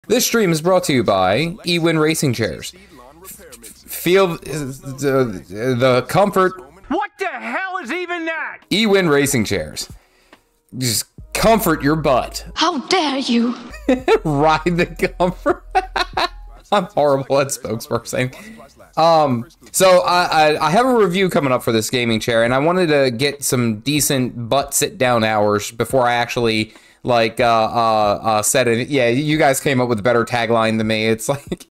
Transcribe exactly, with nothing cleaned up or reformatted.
This stream is brought to you by eWin Racing Chairs. Feel the, the comfort. What the hell is even that? eWin Racing Chairs. Just comfort your butt. How dare you? Ride the comfort. I'm horrible at spokesperson. Um, so I, I, I have a review coming up for this gaming chair, and I wanted to get some decent butt sit down hours before I actually like uh, uh, uh, said it. Yeah, you guys came up with a better tagline than me. It's like